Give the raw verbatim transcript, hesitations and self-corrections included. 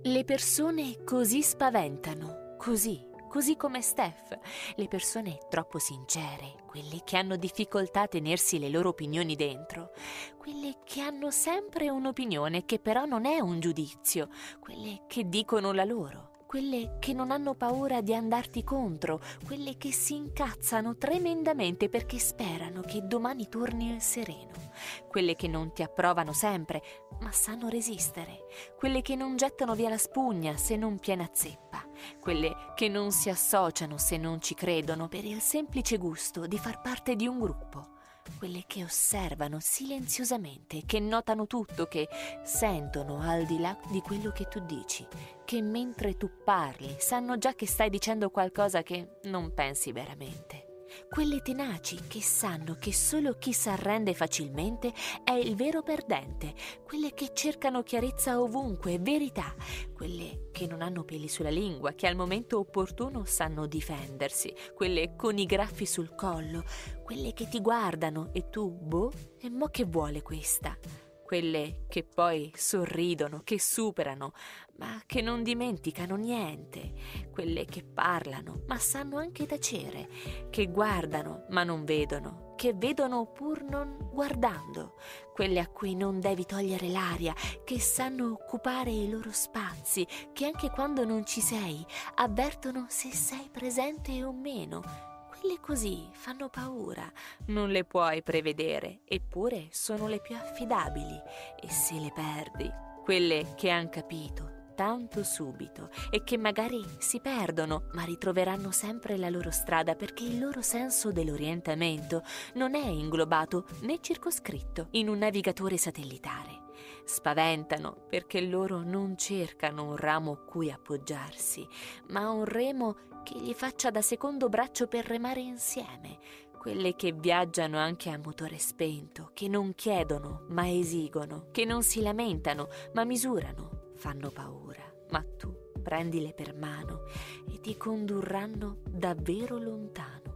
Le persone così spaventano, così, così come Steph. Le persone troppo sincere, quelle che hanno difficoltà a tenersi le loro opinioni dentro, quelle che hanno sempre un'opinione che però non è un giudizio, quelle che dicono la loro, quelle che non hanno paura di andarti contro, quelle che si incazzano tremendamente perché sperano che domani torni il sereno, quelle che non ti approvano sempre, ma sanno resistere, quelle che non gettano via la spugna se non piena zeppa, quelle che non si associano se non ci credono per il semplice gusto di far parte di un gruppo, quelle che osservano silenziosamente, che notano tutto, che sentono al di là di quello che tu dici, che mentre tu parli sanno già che stai dicendo qualcosa che non pensi veramente. Quelle tenaci che sanno che solo chi s'arrende facilmente è il vero perdente, quelle che cercano chiarezza ovunque, verità, quelle che non hanno peli sulla lingua, che al momento opportuno sanno difendersi, quelle con i graffi sul collo, quelle che ti guardano e tu, boh, e mo che vuole questa? Quelle che poi sorridono, che superano, ma che non dimenticano niente, quelle che parlano, ma sanno anche tacere, che guardano, ma non vedono, che vedono pur non guardando, quelle a cui non devi togliere l'aria, che sanno occupare i loro spazi, che anche quando non ci sei, avvertono se sei presente o meno. Quelle così fanno paura, non le puoi prevedere, eppure sono le più affidabili. E se le perdi, quelle che han capito tanto subito e che magari si perdono, ma ritroveranno sempre la loro strada perché il loro senso dell'orientamento non è inglobato né circoscritto in un navigatore satellitare. Spaventano perché loro non cercano un ramo a cui appoggiarsi, ma un remo che gli faccia da secondo braccio per remare insieme. Quelle che viaggiano anche a motore spento, che non chiedono ma esigono, che non si lamentano ma misurano, fanno paura, ma tu prendile per mano e ti condurranno davvero lontano.